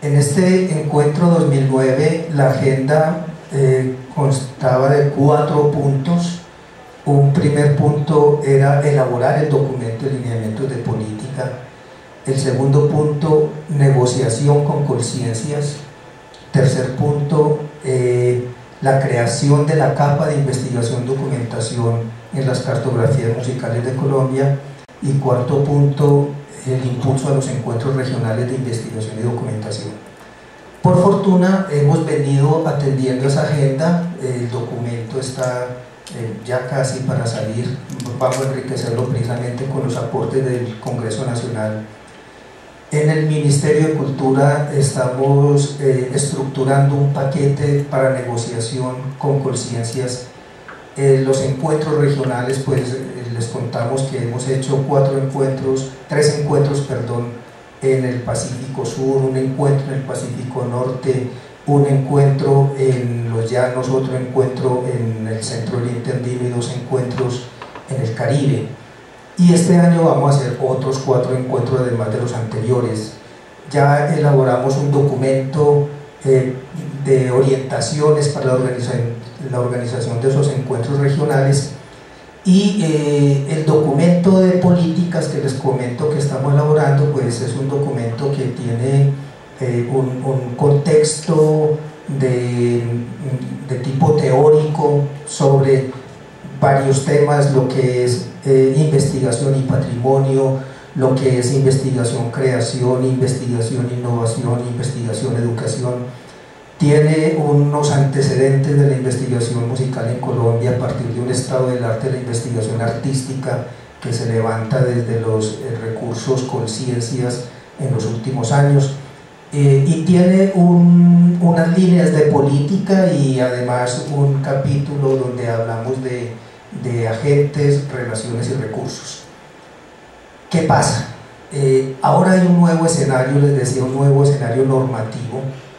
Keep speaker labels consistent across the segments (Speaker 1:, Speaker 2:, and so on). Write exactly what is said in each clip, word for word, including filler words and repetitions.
Speaker 1: En este encuentro dos mil nueve la agenda eh, constaba de cuatro puntos. Un primer punto era elaborar el documento de lineamientos de política. El segundo punto, negociación con conciencias. Tercer punto, eh, la creación de la capa de investigación documentación en las cartografías musicales de Colombia. Y cuarto punto, el impulso a los encuentros regionales de investigación y documentación. Por fortuna hemos venido atendiendo esa agenda, el documento está eh, ya casi para salir, vamos a enriquecerlo precisamente con los aportes del Congreso Nacional. En el Ministerio de Cultura estamos eh, estructurando un paquete para negociación con conciencias. Eh, los encuentros regionales, pues eh, les contamos que hemos hecho cuatro encuentros, tres encuentros, perdón, en el Pacífico Sur, un encuentro en el Pacífico Norte, un encuentro en los Llanos, otro encuentro en el Centro Oriente Andino y dos encuentros en el Caribe. Y este año vamos a hacer otros cuatro encuentros además de los anteriores. Ya elaboramos un documento eh, de orientaciones para la organización, la organización de esos encuentros regionales y eh, el documento de políticas que les comento que estamos elaborando, pues es un documento que tiene eh, un, un contexto de, de tipo teórico sobre varios temas, lo que es eh, investigación y patrimonio, lo que es investigación, creación, investigación, innovación, investigación, educación. Tiene unos antecedentes de la investigación musical en Colombia a partir de un estado del arte de la investigación artística que se levanta desde los eh, recursos conciencias en los últimos años. Eh, y tiene un, unas líneas de política y además un capítulo donde hablamos de, de agentes, relaciones y recursos. ¿Qué pasa? Eh, ahora hay un nuevo escenario, les decía, un nuevo escenario normativo,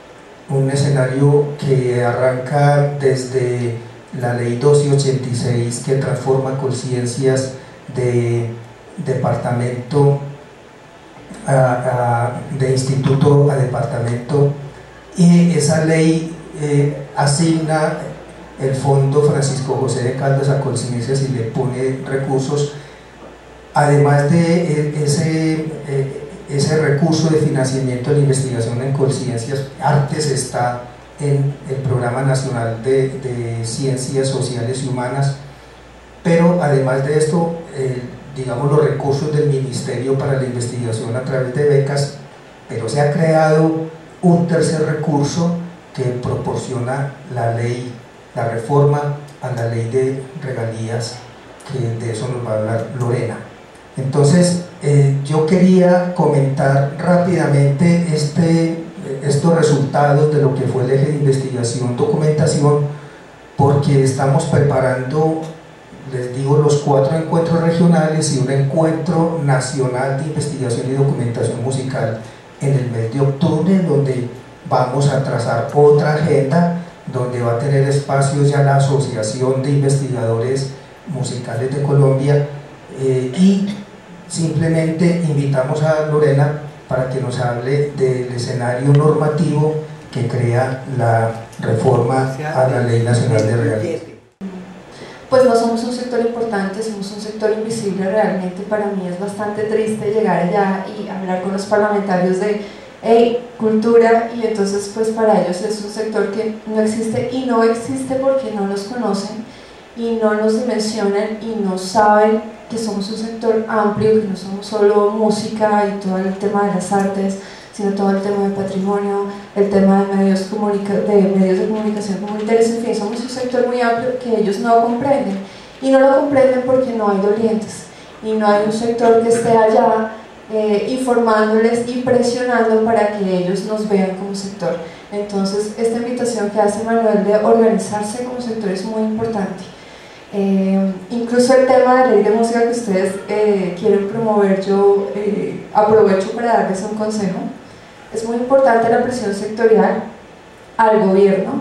Speaker 1: un escenario que arranca desde la ley doce ochenta y seis que transforma conciencias de departamento a, a, de instituto a departamento, y esa ley eh, asigna el Fondo Francisco José de Caldas a conciencias y le pone recursos, además de ese, ese recurso de financiamiento de la investigación en conciencias. Artes está en el Programa Nacional de, de Ciencias Sociales y Humanas, pero además de esto, eh, digamos, los recursos del Ministerio para la investigación a través de becas, pero se ha creado un tercer recurso que proporciona la ley, la reforma a la ley de regalías, que de eso nos va a hablar Lorena. Entonces, eh, yo quería comentar rápidamente este, estos resultados de lo que fue el eje de investigación documentación, porque estamos preparando, les digo, los cuatro encuentros regionales y un encuentro nacional de investigación y documentación musical en el mes de octubre, donde vamos a trazar otra agenda, donde va a tener espacios ya la Asociación de Investigadores Musicales de Colombia, eh, y simplemente invitamos a Lorena para que nos hable del escenario normativo que crea la reforma a la Ley Nacional de Regalías.
Speaker 2: Pues no somos un sector importante, somos un sector invisible realmente. Para mí es bastante triste llegar allá y hablar con los parlamentarios de hey, cultura, y entonces pues para ellos es un sector que no existe, y no existe porque no nos conocen y no nos dimensionan y no saben que somos un sector amplio, que no somos solo música y todo el tema de las artes, sino todo el tema de patrimonio, el tema de medios, comunica de, medios de comunicación comunitarios, en fin, somos un sector muy amplio que ellos no comprenden, y no lo comprenden porque no hay dolientes, y no hay un sector que esté allá eh, informándoles y presionando para que ellos nos vean como sector. Entonces, esta invitación que hace Manuel de organizarse como sector es muy importante. Eh, incluso el tema de ley de música que ustedes eh, quieren promover, yo eh, aprovecho para darles un consejo. Es muy importante la presión sectorial al gobierno,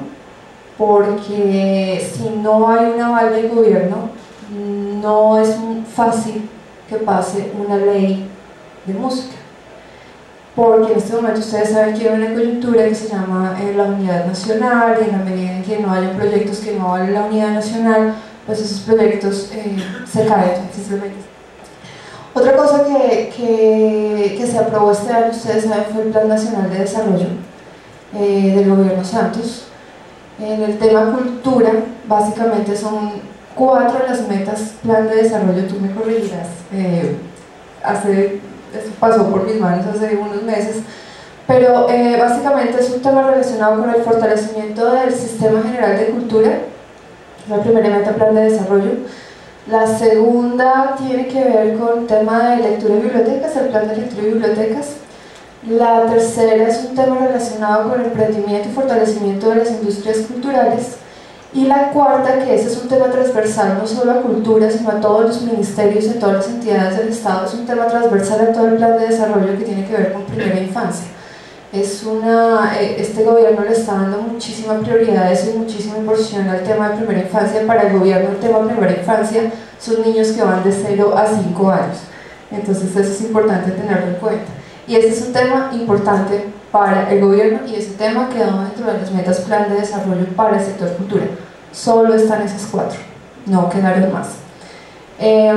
Speaker 2: porque si no hay un aval del gobierno, no es fácil que pase una ley de música. porque en este momento ustedes saben que hay una coyuntura que se llama eh, la unidad nacional, y en la medida en que no haya proyectos que no valen la unidad nacional, pues esos proyectos eh, se caen simplemente. Otra cosa que, que, que se aprobó este año, ustedes saben, fue el Plan Nacional de Desarrollo eh, del Gobierno Santos. En el tema cultura, básicamente son cuatro las metas plan de desarrollo, tú me corregirás, eh, hace, esto pasó por mis manos hace unos meses, pero eh, básicamente es un tema relacionado con el fortalecimiento del Sistema General de Cultura, la primera meta plan de desarrollo. La segunda tiene que ver con el tema de lectura y bibliotecas, el plan de lectura y bibliotecas. La tercera es un tema relacionado con el emprendimiento y fortalecimiento de las industrias culturales. Y la cuarta, que ese es un tema transversal no solo a cultura, sino a todos los ministerios y a todas las entidades del Estado, es un tema transversal a todo el plan de desarrollo que tiene que ver con primera infancia. Es una, este gobierno le está dando muchísima prioridad y muchísima inversión al tema de primera infancia. Para el gobierno el tema de primera infancia son niños que van de cero a cinco años, entonces eso es importante tenerlo en cuenta. Y ese es un tema importante para el gobierno y ese tema quedó dentro de las metas plan de desarrollo para el sector cultura. Solo están esas cuatro, no quedaron más. Eh,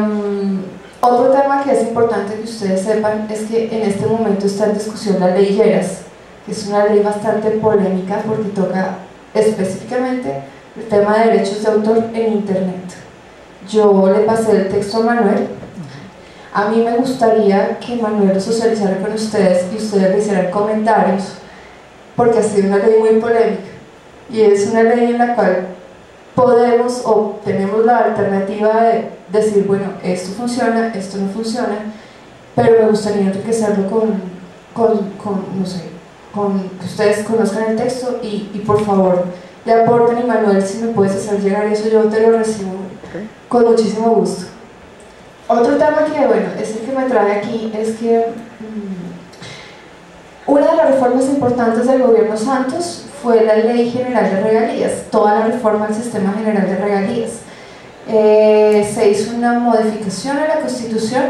Speaker 2: otro tema que es importante que ustedes sepan es que en este momento está en discusión la ley Lleras, que es una ley bastante polémica porque toca específicamente el tema de derechos de autor en internet. Yo le pasé el texto a Manuel. A mí me gustaría que Manuel lo socializara con ustedes y ustedes le hicieran comentarios, porque ha sido una ley muy polémica y es una ley en la cual podemos o tenemos la alternativa de decir, bueno, esto funciona, esto no funciona, pero me gustaría enriquecerlo con, con, con no sé, con que ustedes conozcan el texto y, y por favor le aporten. Y Manuel, si me puedes hacer llegar eso, yo te lo recibo con muchísimo gusto. Otro tema que, bueno, es el que me trae aquí, es que mmm, una de las reformas importantes del gobierno Santos fue la Ley General de Regalías, toda la reforma al Sistema General de Regalías. Eh, se hizo una modificación a la Constitución,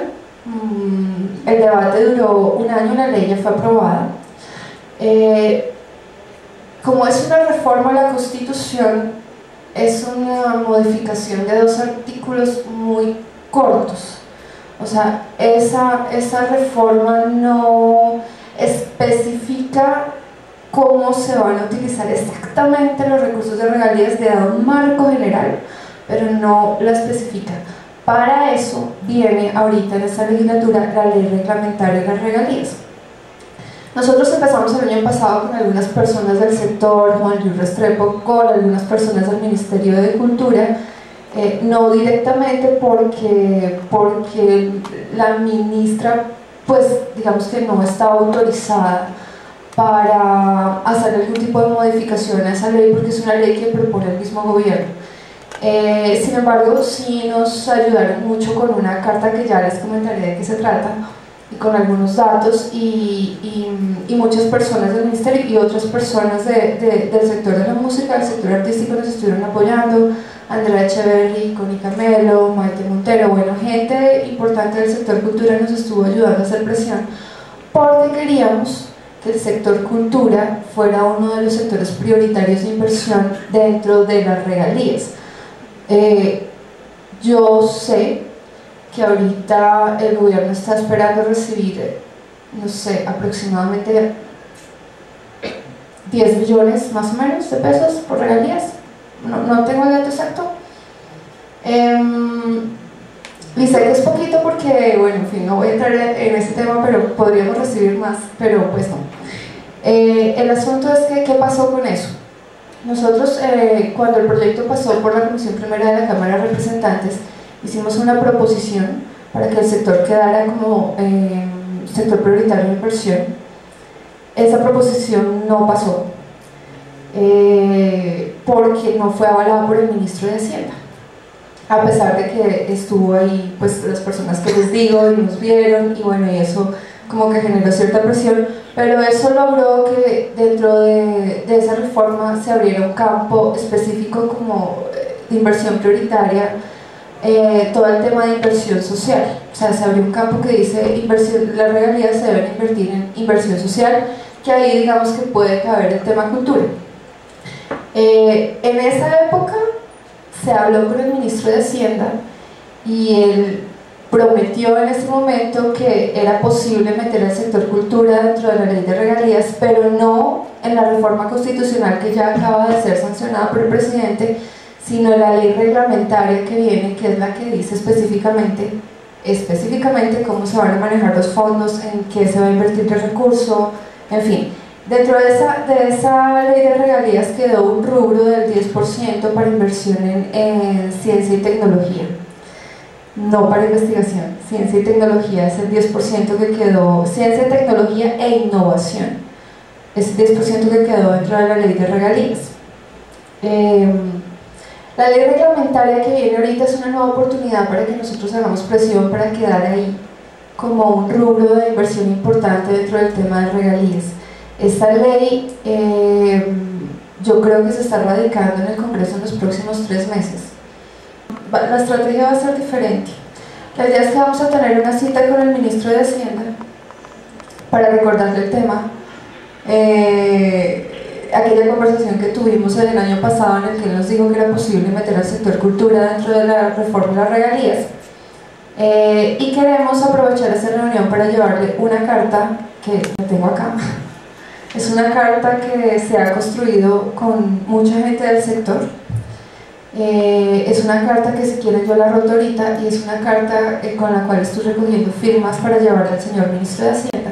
Speaker 2: mmm, el debate duró un año, la ley ya fue aprobada. Eh, como es una reforma a la Constitución, es una modificación de dos artículos muy cortos, o sea, esa, esa reforma no especifica cómo se van a utilizar exactamente los recursos de regalías, le da un marco general, pero no la especifica. Para eso viene ahorita en esta legislatura la ley reglamentaria de las regalías. Nosotros empezamos el año pasado con algunas personas del sector, Juan Luis Restrepo, con algunas personas del Ministerio de Cultura, Eh, no directamente porque, porque la ministra, pues digamos que no estaba autorizada para hacer algún tipo de modificación a esa ley, porque es una ley que propone el mismo gobierno. Eh, sin embargo, sí nos ayudaron mucho con una carta que ya les comentaré de qué se trata, y con algunos datos, y, y, y muchas personas del ministerio y otras personas de, de, del sector de la música, del sector artístico nos estuvieron apoyando. Andrea Echeverry, Connie Camelo, Maite Montero, bueno, gente importante del sector cultura nos estuvo ayudando a hacer presión, porque queríamos que el sector cultura fuera uno de los sectores prioritarios de inversión dentro de las regalías. Eh, yo sé que ahorita el gobierno está esperando recibir, no sé, aproximadamente diez millones más o menos de pesos por regalías. No, no tengo el dato exacto. Eh, y sé que es poquito porque, bueno, en fin, no voy a entrar en ese tema, pero podríamos recibir más, pero pues no. Eh, el asunto es que, ¿qué pasó con eso? Nosotros, eh, cuando el proyecto pasó por la Comisión Primera de la Cámara de Representantes, hicimos una proposición para que el sector quedara como eh, sector prioritario de inversión. Esa proposición no pasó. Eh, porque no fue avalada por el ministro de Hacienda, a pesar de que estuvo ahí pues las personas que les digo y nos vieron, y bueno, y eso como que generó cierta presión, pero eso logró que dentro de, de esa reforma se abriera un campo específico como de inversión prioritaria eh, todo el tema de inversión social. O sea, se abrió un campo que dice inversión, las regalías se deben invertir en inversión social, que ahí digamos que puede caber el tema cultura. Eh, en esa época se habló con el ministro de Hacienda y él prometió en ese momento que era posible meter al sector cultura dentro de la ley de regalías, pero no en la reforma constitucional que ya acaba de ser sancionada por el presidente, sino la ley reglamentaria que viene, que es la que dice específicamente, específicamente cómo se van a manejar los fondos, en qué se va a invertir el recurso, en fin. Dentro de esa, de esa ley de regalías quedó un rubro del diez por ciento para inversión en, en ciencia y tecnología. No para investigación, ciencia y tecnología es el diez por ciento que quedó, ciencia, tecnología e innovación, es el diez por ciento que quedó dentro de la ley de regalías. Eh, la ley reglamentaria que viene ahorita es una nueva oportunidad para que nosotros hagamos presión para quedar ahí como un rubro de inversión importante dentro del tema de regalías. Esta ley eh, yo creo que se está radicando en el Congreso en los próximos tres meses. La estrategia va a ser diferente. La idea es que vamos a tener una cita con el ministro de Hacienda para recordarle el tema. Eh, aquella conversación que tuvimos el año pasado en el que él nos dijo que era posible meter al sector cultura dentro de la reforma de las regalías. Eh, y queremos aprovechar esta reunión para llevarle una carta que la tengo acá. Es una carta que se ha construido con mucha gente del sector. Eh, es una carta que, si quieren, yo la roto ahorita, y es una carta eh, con la cual estoy recogiendo firmas para llevarla al señor ministro de Hacienda.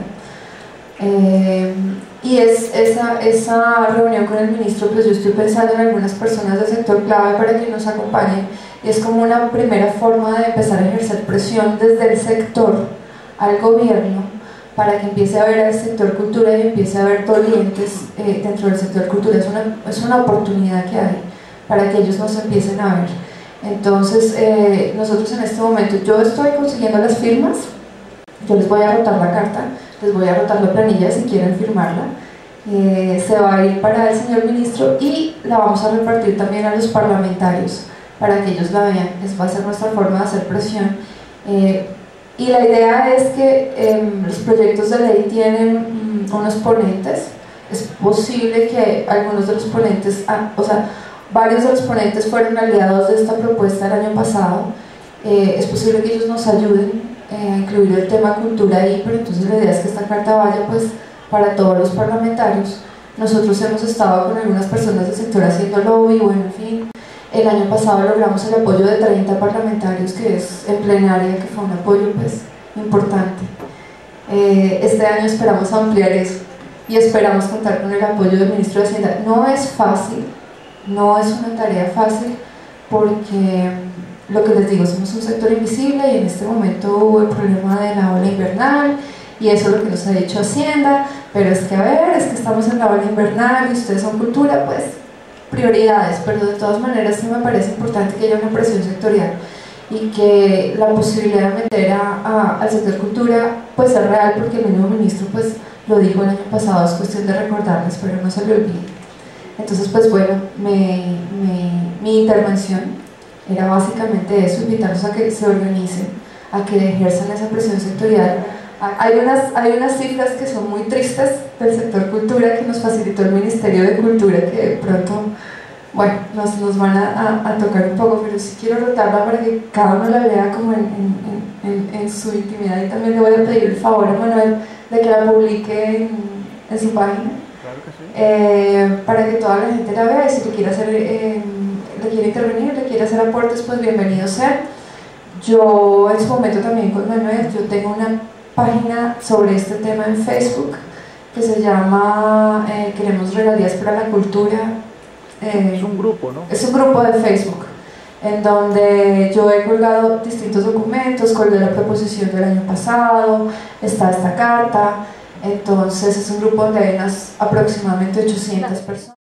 Speaker 2: Eh, y es esa, esa reunión con el ministro, pues yo estoy pensando en algunas personas del sector clave para que nos acompañen, y es como una primera forma de empezar a ejercer presión desde el sector al gobierno para que empiece a ver al sector cultura y empiece a ver dolientes eh, dentro del sector cultura. Es una, es una oportunidad que hay para que ellos nos empiecen a ver. Entonces, eh, nosotros en este momento, yo estoy consiguiendo las firmas, yo les voy a rotar la carta, les voy a rotar la planilla si quieren firmarla, eh, se va a ir para el señor ministro y la vamos a repartir también a los parlamentarios para que ellos la vean. Les va a ser nuestra forma de hacer presión. Eh, y la idea es que eh, los proyectos de ley tienen mm, unos ponentes. Es posible que algunos de los ponentes, ah, o sea, varios de los ponentes fueron aliados de esta propuesta el año pasado. Eh, es posible que ellos nos ayuden eh, a incluir el tema cultura ahí, pero entonces la idea es que esta carta vaya pues para todos los parlamentarios. Nosotros hemos estado con algunas personas del sector haciendo lobby, bueno, en fin. El año pasado logramos el apoyo de treinta parlamentarios, que es en plenaria, que fue un apoyo pues importante. Eh, este año esperamos ampliar eso y esperamos contar con el apoyo del ministro de Hacienda. No es fácil, no es una tarea fácil, porque lo que les digo, somos un sector invisible y en este momento hubo el problema de la ola invernal y eso es lo que nos ha dicho Hacienda, pero es que a ver, es que estamos en la ola invernal y ustedes son cultura, pues prioridades, pero de todas maneras sí me parece importante que haya una presión sectorial y que la posibilidad de meter a, a, al sector cultura pues es real, porque el mismo ministro pues lo dijo el año pasado, es cuestión de recordarles, pero no se le olvide. Entonces pues bueno, me, me, mi intervención era básicamente eso, invitarlos a que se organicen, a que ejerzan esa presión sectorial. Hay unas, hay unas cifras que son muy tristes del sector cultura que nos facilitó el Ministerio de Cultura, que de pronto, bueno, nos, nos van a, a, a tocar un poco, pero sí quiero rotarla para que cada uno la vea como en, en, en, en su intimidad, y también le voy a pedir el favor a Manuel de que la publique en, en su página, claro que sí. eh, para que toda la gente la vea, y si le quiere hacer, eh, le quiere intervenir, le quiere hacer aportes, pues bienvenido sea. Yo en su momento también con Manuel, yo tengo una página sobre este tema en Facebook que se llama eh, Queremos Regalías para la Cultura. Eh,
Speaker 3: es un grupo, ¿no?
Speaker 2: Es un grupo de Facebook en donde yo he colgado distintos documentos, colgué la proposición del año pasado, está esta carta. Entonces es un grupo donde hay unas aproximadamente ochocientas personas.